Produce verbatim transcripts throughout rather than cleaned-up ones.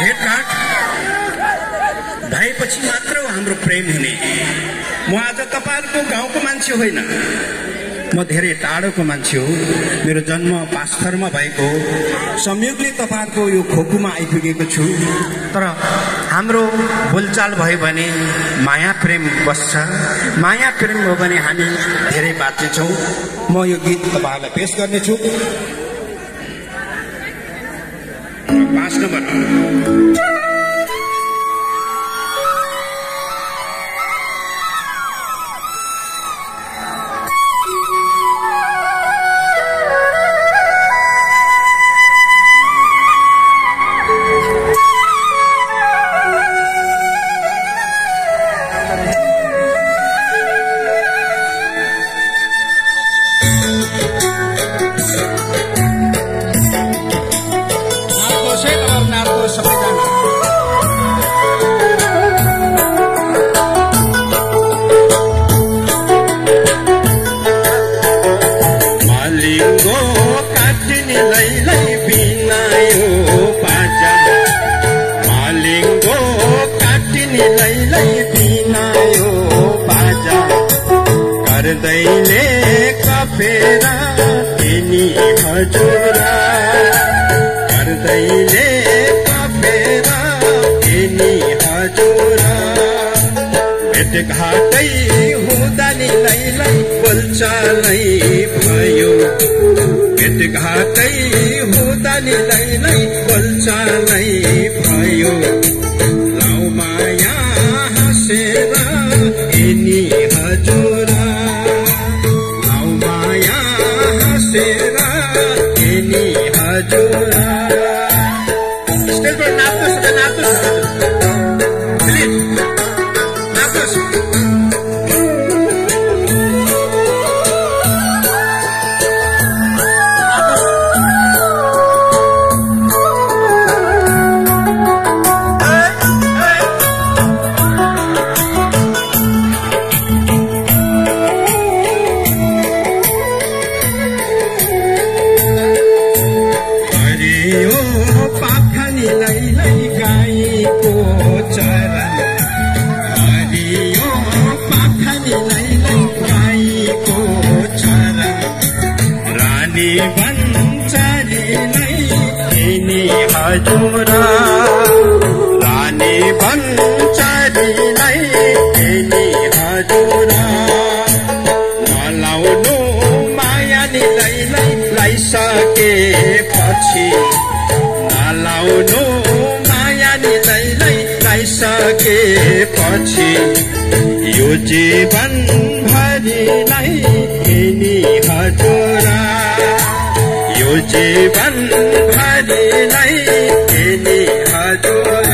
भेटघाट भएपछि मात्र हाम्रो प्रेम हुने। म आज तपाईहरुको गाउँको मान्छे होइन, म धेरै टाढोको मान्छे हो। मेरो जन्म पाँचथरमा भएको हो। संयोगले तपाईहरुको यो खोकुमा आइपुगेको छु। तर हाम्रो बोलचाल भयो भने माया प्रेम बस्छ। माया प्रेम हो भने हामी धेरै बाँच्नेछौँ। म यो गीत तपाईहरुलाई पेश गर्नेछु। पाँच नम्बर दैले कफेरा तिनी हजुरा गर्दैले कफेरा तिनी हजुरा भेटघाटै हुँदा नि लैलै बोलचालै भयो। भेटघाटै हुँदा नि लैलै बोलचालै भयो। लाउ माया हाँसेर तिनी हजुरा तेरा इनी हजुरा। स्टेज पर नाच्नुहोस् न, नाच्नुहोस् प्लिज नाच्नुहोस्। हजुरा रानी बन्चारीलाई तिनी हजुरा नलाउनु माया नि लैलै लाइसकेपछि नलाउनु माया नि लैलै लाइसकेपछि यो जीवन भरिलाई तिनी हजुरा। यो जीवन भरिलाई तिनी हजुरा।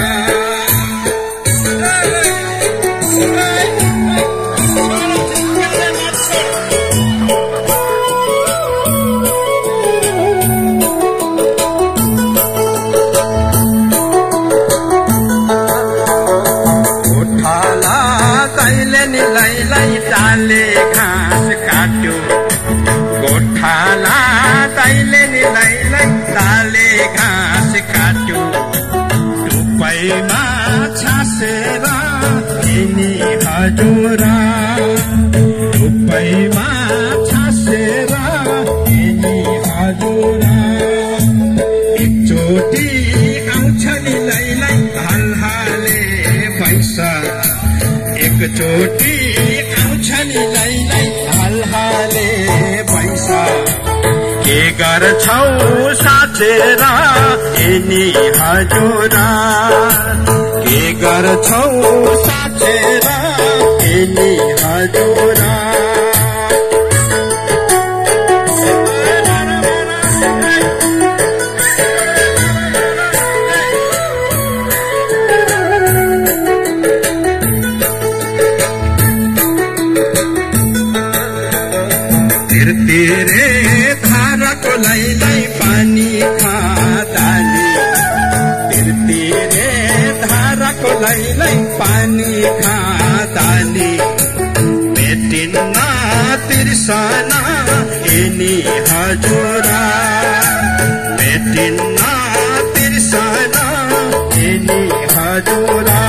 गोठाला दैले नि लैलै डाले घाँस काट्यो। गोठाला दैले नि लैलै डाले घाँस काट्यो। टुप्पैमा छासेर तिनी हजुरा। टुप्पैमा छासेर तिनी हजुरा। एकचोटि आउँछ नि लैलै हालहाले पैसा। एकचोटि आउँछ नि लैलै हालहाले पैसा। के गर्छौ साचेर तिनी हजुरा। के गर्छौ साचेर तिनी हजुरा। तेरे धाराको लैलै पानी खादानी। तेरे धाराको लैलै पानी खादानी। मेटिन्न तिर्सना तिनी हजुरा। मेटिन्न तिर्सना तिनी हजुरा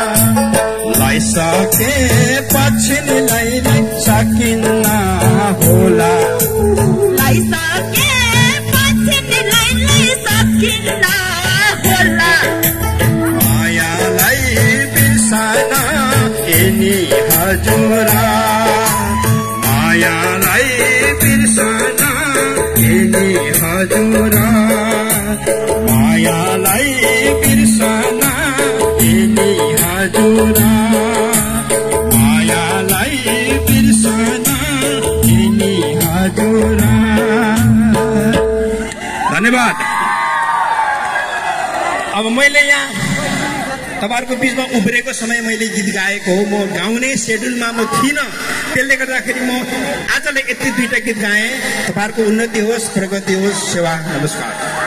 लैसके पछि लैले सकिन्न होला लैसके पछि लैले सकिन्न होला मायालाई बिर्सन यिनी हजुरा मायालाई बिर्सन यिनी हजुरा मायालाई बिर्सन यिनी हजुरा मायालाई बिर्सन यिनी हजुरा। धन्यवाद। अब मैले यहाँ तपाईहरुको बीचमा उब्रेको समय मैले गीत गाएको हो। म गाउने शेड्युलमा म थिइनँ, त्यसले गर्दाखेरि म आजले यति दुईटा गीत गाएँ। तपाईहरुको उन्नति होस्, प्रगति होस्। सेवा। नमस्कार।